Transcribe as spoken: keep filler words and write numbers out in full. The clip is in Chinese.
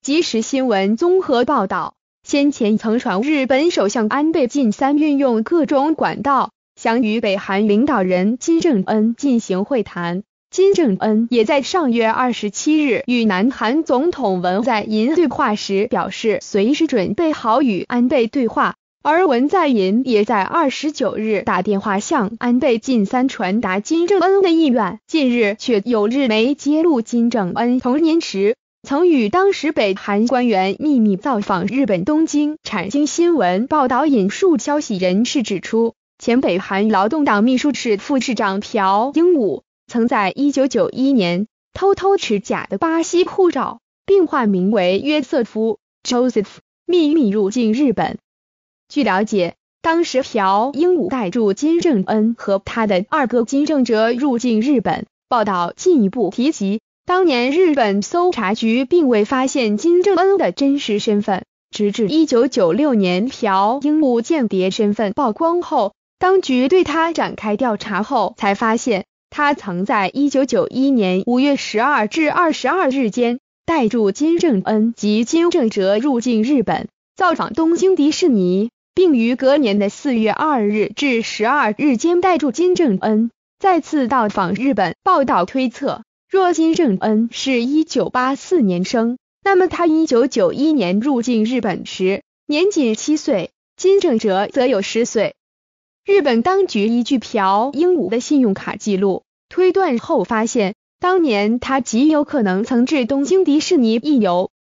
即时新闻综合报道，先前曾传日本首相安倍晋三运用各种管道，想与北韩领导人金正恩进行会谈。金正恩也在上月二十七日与南韩总统文在寅对话时表示，随时准备好与安倍对话。而文在寅也在二十九日打电话向安倍晋三传达金正恩的意愿。近日却有日媒揭露，金正恩同年时曾与当时北韩官员秘密造访日本东京。产经新闻报道引述消息人士指出，前北韩劳动党秘书室副市长朴英武曾在一九九一年偷偷持假的巴西护照，并化名为约瑟夫 Joseph 秘密入境日本。据了解，当时朴英武带助金正恩和他的二哥金正哲入境日本。报道进一步提及，当年日本搜查局并未发现金正恩的真实身份，直至一九九六年朴英武间谍身份曝光后，当局对他展开调查后才发现，他曾在一九九一年五月十二至二十二日间带助金正恩及金正哲入境日本，造访东京迪士尼，并于隔年的四月二日至十二日间带助金正恩再次到访日本。报道推测，若金正恩是一九八四年生，那么他一九九一年入境日本时年仅七岁，金正哲则有十岁。日本当局依据朴英武的信用卡记录推断后发现，当年他极有可能曾至东京迪士尼一游。